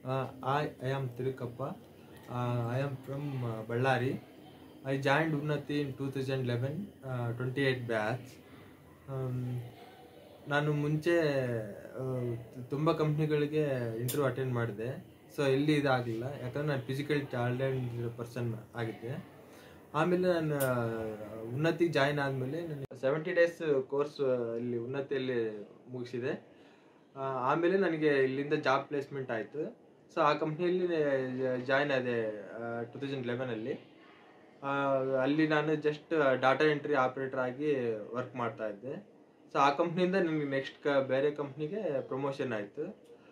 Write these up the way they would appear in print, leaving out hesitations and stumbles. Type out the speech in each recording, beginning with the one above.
I am Thirukappa. I am from Ballari. I joined UNNATI in 2011, 28 batch. ನಾನು ಮುಂಚೆ ತುಂಬ ಕಂಪ್ನಿಗಳಿಗೆ ಇಂಟರ್ವ್ಯೂ ಅಟೆಂಡ್ ಮಾಡಿದೆ. ಸೊ ಎಲ್ಲಿ ಇದಾಗಲಿಲ್ಲ, ಯಾಕಂದರೆ ನಾನು ಫಿಸಿಕಲ್ ಟ್ಯಾಲೆಂಟ್ ಪರ್ಸನ್ ಆಗಿದ್ದೆ. ಆಮೇಲೆ ನಾನು ಉನ್ನತಿಗೆ ಜಾಯ್ನ್ ಆದಮೇಲೆ ನಾನು 70 days ಕೋರ್ಸ್ ಇಲ್ಲಿ ಉನ್ನತಿಯಲ್ಲಿ ಮುಗಿಸಿದೆ. ಆಮೇಲೆ ನನಗೆ ಇಲ್ಲಿಂದ ಜಾಬ್ ಪ್ಲೇಸ್ಮೆಂಟ್ ಆಯಿತು. ಸೊ ಆ ಕಂಪ್ನಿಯಲ್ಲಿ ಜಾಯ್ನ್ ಆದೆ 2011ಅಲ್ಲಿ. ಅಲ್ಲಿ ನಾನು ಜಸ್ಟ್ ಡಾಟಾ ಎಂಟ್ರಿ ಆಪ್ರೇಟರ್ ಆಗಿ ವರ್ಕ್ ಮಾಡ್ತಾ ಇದ್ದೆ. ಸೊ ಆ ಕಂಪ್ನಿಯಿಂದ ನನಗೆ ನೆಕ್ಸ್ಟ್ ಬೇರೆ ಕಂಪ್ನಿಗೆ ಪ್ರಮೋಷನ್ ಆಯಿತು.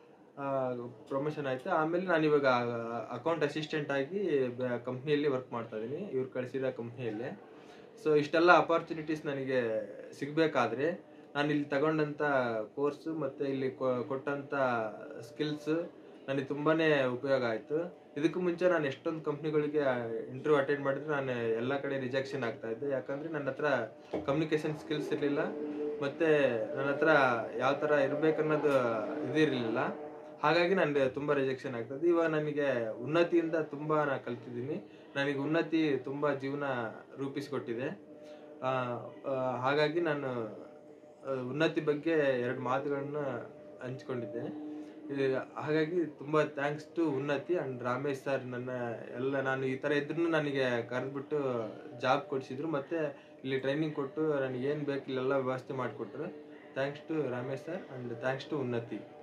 ಆಮೇಲೆ ನಾನು ಇವಾಗ ಅಕೌಂಟ್ ಅಸಿಸ್ಟೆಂಟ್ ಆಗಿ ಕಂಪ್ನಿಯಲ್ಲಿ ವರ್ಕ್ ಮಾಡ್ತಾ ಇದ್ದೀನಿ, ಇವ್ರು ಕಳಿಸಿದ ಕಂಪ್ನಿಯಲ್ಲೇ. ಸೊ ಇಷ್ಟೆಲ್ಲ ಅಪಾರ್ಚುನಿಟೀಸ್ ನನಗೆ ಸಿಗಬೇಕಾದ್ರೆ ನಾನು ಇಲ್ಲಿ ತಗೊಂಡಂಥ ಕೋರ್ಸು ಮತ್ತು ಇಲ್ಲಿ ಕೊಟ್ಟಂಥ ಸ್ಕಿಲ್ಸ್ ನನಗೆ ತುಂಬಾ ಉಪಯೋಗ ಆಯಿತು. ಇದಕ್ಕೂ ಮುಂಚೆ ನಾನು ಎಷ್ಟೊಂದು ಕಂಪ್ನಿಗಳಿಗೆ ಇಂಟರ್ವ್ಯೂ ಅಟೆಂಡ್ ಮಾಡಿದ್ರೆ ನಾನು ಎಲ್ಲ ಕಡೆ ರಿಜೆಕ್ಷನ್ ಆಗ್ತಾ ಇದ್ದೆ. ಯಾಕಂದರೆ ನನ್ನ ಹತ್ರ ಕಮ್ಯುನಿಕೇಷನ್ ಸ್ಕಿಲ್ಸ್ ಇರಲಿಲ್ಲ, ಮತ್ತು ನನ್ನ ಹತ್ರ ಯಾವ ಥರ ಇರಬೇಕನ್ನೋದು ಇದಿರಲಿಲ್ಲ. ಹಾಗಾಗಿ ನನಗೆ ತುಂಬ ರಿಜೆಕ್ಷನ್ ಆಗ್ತದೆ. ಇವಾಗ ನನಗೆ ಉನ್ನತಿಯಿಂದ ತುಂಬ ನಾನು ಕಲ್ತಿದ್ದೀನಿ. ನನಗೆ ಉನ್ನತಿ ತುಂಬ ಜೀವನ ರೂಪಿಸಿಕೊಟ್ಟಿದೆ. ಹಾಗಾಗಿ ನಾನು ಉನ್ನತಿ ಬಗ್ಗೆ 2 ಮಾತುಗಳನ್ನ ಹಂಚ್ಕೊಂಡಿದ್ದೆ. ಹಾಗಾಗಿ ತುಂಬ thanks to Unnati and Ramesh sir. ನಾನು ಈ ಥರ ಇದ್ರೂ ನನಗೆ ಕರೆದ್ಬಿಟ್ಟು ಜಾಬ್ ಕೊಡಿಸಿದ್ರು, ಮತ್ತು ಇಲ್ಲಿ ಟ್ರೈನಿಂಗ್ ಕೊಟ್ಟು ನನಗೇನು ಬೇಕು ಇಲ್ಲೆಲ್ಲ ವ್ಯವಸ್ಥೆ ಮಾಡಿಕೊಟ್ರು. Thanks to Ramesh sir and thanks to ಉನ್ನತಿ.